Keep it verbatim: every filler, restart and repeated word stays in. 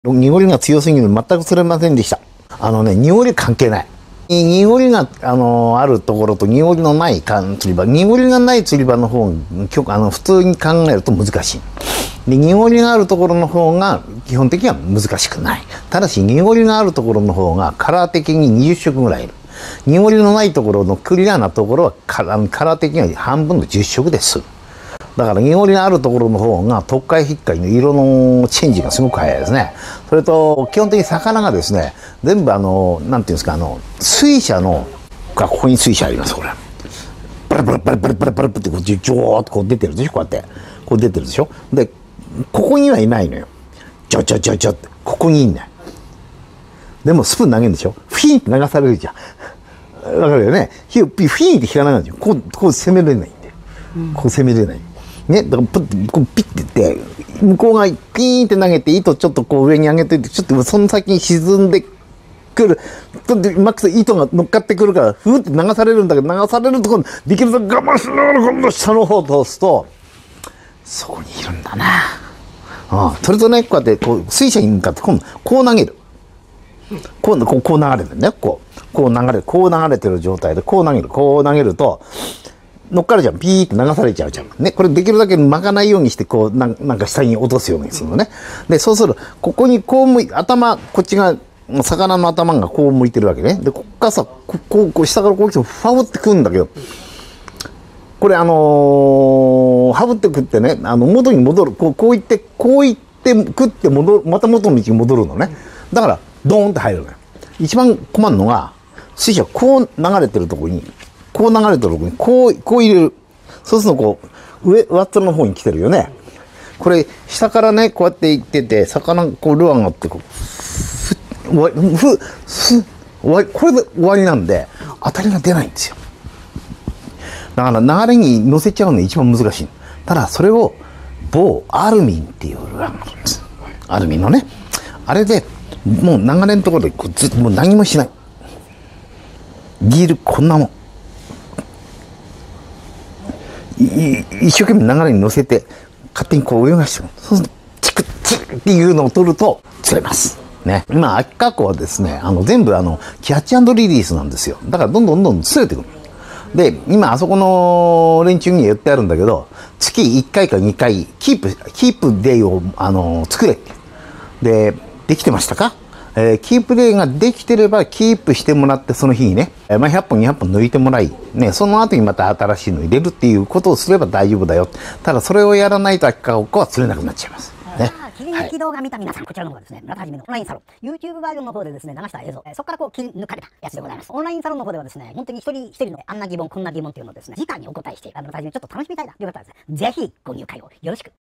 濁りが強すぎるの全く釣れませんでした。あのね、濁り関係ない。濁りが、あのー、あるところと濁りのない釣り場。濁りがない釣り場の方が、あの、普通に考えると難しい。で、濁りがあるところの方が基本的には難しくない。ただし、濁りがあるところの方がカラー的ににじゅっしょくぐらいいる。濁りのないところのクリアなところはカラー、カラー的には半分のじゅっしょくです。だから濁りのあるところの方が特海引っかいの色のチェンジがすごく早いですね。それと基本的に魚がですね、全部あのなんていうんですか、あの水車のがここに水車あります。これバラバラバラバラバラバラってこうジョーっとこう出てるでしょ。こうやってこう出てるでしょ。でここにはいないのよ。ジョジョジョジョってここにいんない。でもスプーン投げるんでしょ。フィーンって流されるじゃん。わかるよね。フィーンって引かないんですよ。こうこう攻めれないんで、こう攻めれない。ね、だからプッこうピッていって向こうがピーンって投げて糸ちょっとこう上に上げていてちょっとその先に沈んでくるとマックス糸が乗っかってくるからふーって流されるんだけど、流されるところできるだけ我慢しながら今度下の方を通すとそこにいるんだな。ああ、それとね、こうやってこう水車に向かって今度こう投げる、こうこうこう流れてるね、こうこう流れこう流れてる状態でこう投げる、こう投げると乗っかるじゃん。ピーって流されちゃうじゃん。ね。これできるだけ巻かないようにして、こう、なん、なんか下に落とすようにするのね。で、そうする。ここにこう向い、頭、こっちが、魚の頭がこう向いてるわけね。で、こっからさ、こう、こう、下からこう来て、ファブってくるんだけど、これあのー、ファブってくってね、あの、元に戻る。こう、こう行って、こう行って、食って戻る、また元の道に戻るのね。だから、ドーンって入るのよ。一番困るのが、水車こう流れてるところに、こう流れてるとこにこう、こう入れる。そうするとこう、上、上っ面の方に来てるよね。これ、下からね、こうやって行ってて、魚、こう、ルアーがあって、こう、ふ、終わり、ふ、す、終わり、これで終わりなんで、当たりが出ないんですよ。だから流れに乗せちゃうのが一番難しい。ただ、それを、某アルミンっていうルアーがあるんです。アルミンのね。あれで、もう流れのところでこうずっともう何もしない。ギールこんなもん。一生懸命流れに乗せて勝手にこう泳がしてる。そうするとチクチクっていうのを取ると釣れます。ね。今秋川湖はですね、あの全部あのキャッチ&リリースなんですよ。だからどんどんどんどん釣れてくる。で、今あそこの連中に言ってあるんだけど、月いっかいかにかいキープキープデイをあの作れって。で、できてましたか？えー、キープデーができてればキープしてもらってその日にね、えー、まあひゃっぽんにひゃっぽん抜いてもらい、ね、その後にまた新しいの入れるっていうことをすれば大丈夫だよ。ただそれをやらないと秋川湖は釣れなくなっちゃいます。ね。 切り抜き動画見た皆さん、こちらの方がですね、村田はじめのオンラインサロン、YouTube バージョンの方でですね、流した映像、えー、そこからこう切り抜かれたやつでございます。オンラインサロンの方ではですね、本当に一人一人のあんな疑問、こんな疑問っていうのをですね、直にお答えしている村田はじめちょっと楽しみたいなという方はですね、ぜひご入会をよろしく